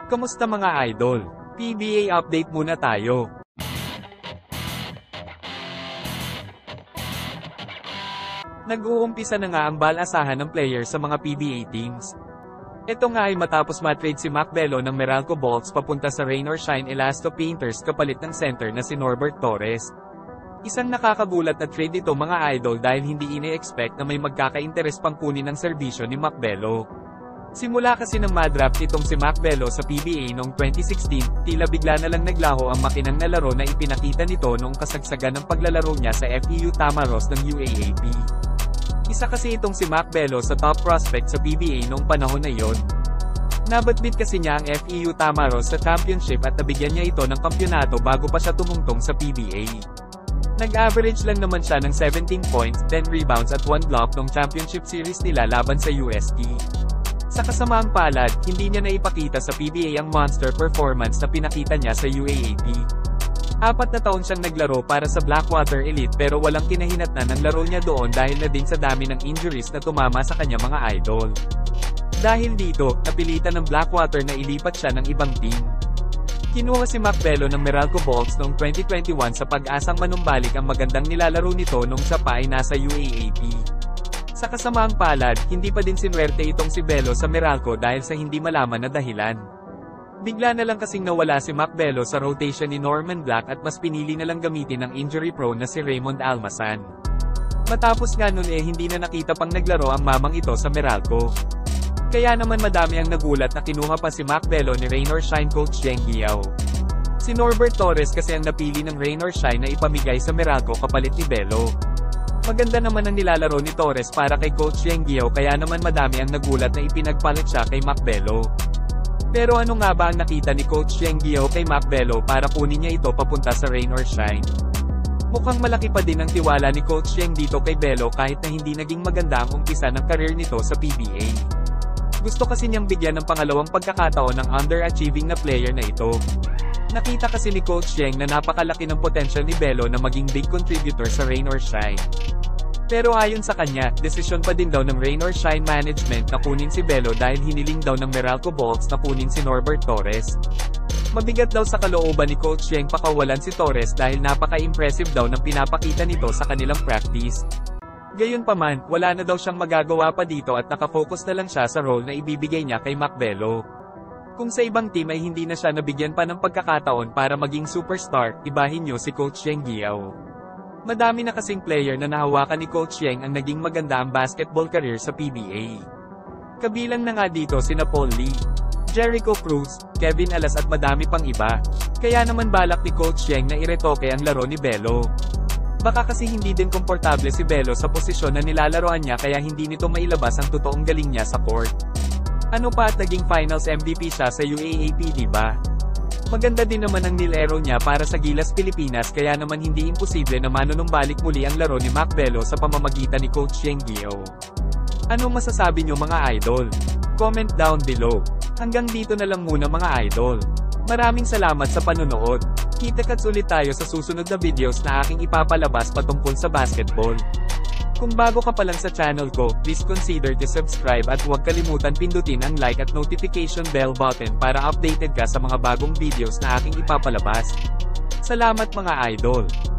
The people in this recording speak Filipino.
Kamusta mga idol? PBA update muna tayo. Nag-uumpisa na nga ang balasahan ng players sa mga PBA teams. Ito nga ay matapos matrade si Mac Belo ng Meralco Bolts papunta sa Rain or Shine Elasto Painters kapalit ng center na si Norbert Torres. Isang nakakagulat na trade ito mga idol dahil hindi ine-expect na may magkaka-interes pang kunin ng serbisyo ni Mac Belo. Simula kasi ng madraft itong si Mac Belo sa PBA noong 2016, tila bigla na lang naglaho ang makinang na laro na ipinakita nito noong kasagsagan ng paglalaro niya sa FEU Tamaros ng UAAP. Isa kasi itong si Mac Belo sa top prospect sa PBA noong panahon na iyon. Nabatbit kasi niya ang FEU Tamaros sa championship at nabigyan niya ito ng kampyonato bago pa siya tumungtong sa PBA. Nag-average lang naman siya ng 17 points, 10 rebounds at 1 block nung championship series nila laban sa UST. Sa kasamaang palad, hindi niya naipakita sa PBA ang monster performance na pinakita niya sa UAAP. 4 na taon siyang naglaro para sa Blackwater Elite pero walang kinahinatnan ng laro niya doon dahil na din sa dami ng injuries na tumama sa kanya mga idol. Dahil dito, napilitan ng Blackwater na ilipat siya ng ibang team. Kinuha si Mac Belo ng Meralco Bolts noong 2021 sa pag-asang manumbalik ang magandang nilalaro nito nung siya pa ay nasa UAAP. Sa kasamaang palad, hindi pa din sinwerte itong si Belo sa Meralco dahil sa hindi malaman na dahilan. Bigla na lang kasing nawala si Mac Belo sa rotation ni Norman Black at mas pinili na lang gamitin ang injury-prone na si Raymond Almasan. Matapos nga nun hindi na nakita pang naglaro ang mamang ito sa Meralco. Kaya naman madami ang nagulat na kinuha pa si Mac Belo ni Rain or Shine coach Zheng Giao. Si Norbert Torres kasi ang napili ng Rain or Shine na ipamigay sa Meralco kapalit ni Belo. Maganda naman ang nilalaro ni Torres para kay coach Zheng Giao kaya naman madami ang nagulat na ipinagpalit siya kay Mac Belo. Pero ano nga ba ang nakita ni coach Zheng Giao kay Mac Belo para kunin niya ito papunta sa Rain or Shine? Mukhang malaki pa din ang tiwala ni coach Zheng dito kay Belo kahit na hindi naging maganda ang umpisa ng career nito sa PBA. Gusto kasi niyang bigyan ng pangalawang pagkakataon ng underachieving na player na ito. Nakita kasi ni coach Zheng na napakalaki ng potential ni Belo na maging big contributor sa Rain or Shine. Pero ayon sa kanya, desisyon pa din daw ng Rain or Shine management na kunin si Belo dahil hiniling daw ng Meralco Bolts na kunin si Norbert Torres. Mabigat daw sa kalooban ni coach Zheng pakawalan si Torres dahil napaka-impressive daw ng pinapakita nito sa kanilang practice. Gayunpaman, wala na daw siyang magagawa pa dito at nakafocus na lang siya sa role na ibibigay niya kay Mac Belo. Kung sa ibang team ay hindi na siya nabigyan pa ng pagkakataon para maging superstar, ibahin niyo si coach Zheng Giao. Madami na kasing player na nahawakan ni coach Zheng ang naging maganda ang basketball career sa PBA. Kabilang na nga dito sina Paul Lee, Jericho Cruz, Kevin Alas at madami pang iba. Kaya naman balak ni coach Zheng na iretoke ang laro ni Belo. Baka kasi hindi din komportable si Belo sa posisyon na nilalaroan niya kaya hindi nito mailabas ang totoong galing niya sa court. Ano pa at naging finals MVP siya sa UAAP diba? Maganda din naman ang nilero niya para sa Gilas Pilipinas kaya naman hindi imposible na manunumbalik muli ang laro ni Mac Belo sa pamamagitan ni coach Zheng Giao. Ano masasabi niyo mga idol? Comment down below. Hanggang dito na lang muna mga idol. Maraming salamat sa panunood. Kita-kits ulit tayo sa susunod na videos na aking ipapalabas patungkol sa basketball. Kung bago ka pa lang sa channel ko, please consider to subscribe at huwag kalimutan pindutin ang like at notification bell button para updated ka sa mga bagong videos na aking ipapalabas. Salamat mga idol!